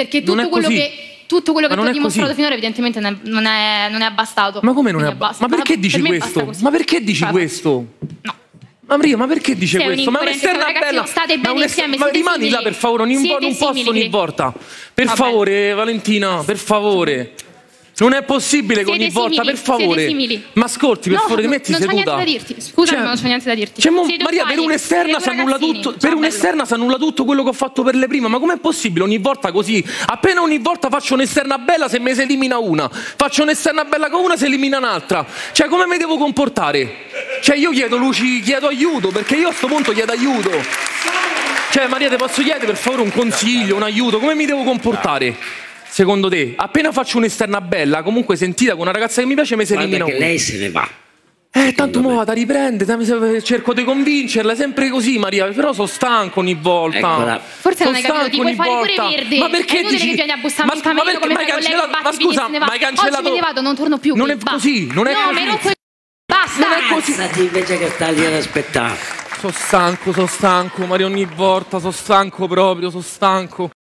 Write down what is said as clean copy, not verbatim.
Perché tutto quello che tu hai dimostrato finora evidentemente non è bastato. Ma come non è bastato? Ma perché dici questo? Ma perché dici questo? No. Ma Maria, ma perché dice questo? Ma un'esterna bella. State bene insieme, ma rimani là per favore, non posso ogni volta. Per favore, Valentina, per favore. Non è possibile che ogni volta, per favore. Ma ascolti, per favore, ti metti seduta. Non c'ho niente da dirti. Scusami, non c'ho niente da dirti. Maria, per un'esterna si annulla tutto. Per un'esterna si annulla tutto quello che ho fatto per le prime. Ma com'è possibile ogni volta così? Appena ogni volta faccio un'esterna bella, se me si elimina una. Faccio un'esterna bella con una, si elimina un'altra. Cioè, come mi devo comportare? Cioè, io chiedo aiuto, perché io a sto punto chiedo aiuto. Cioè, Maria, ti posso chiedere per favore un consiglio, un aiuto? Come mi devo comportare? Secondo te, appena faccio un'esterna bella, comunque sentita con una ragazza che mi piace, mi si elimina una. Lei se ne va. Tanto mo vada, riprende, cerco di convincerla, sempre così, Maria, però sono stanco ogni volta. Eccola. Forse non hai capito, ti vuoi fare pure verde. Ma perché è dici? Che vieni a bussare il cammello come fai con lei che batti, scusa, ma hai cancellato. Oggi me ne vado, non torno più. Non è così, non è così. No, basta. Non è così. Invece che stargli ad aspettare. Sono stanco, Maria, ogni volta, sono stanco proprio, sono stanco.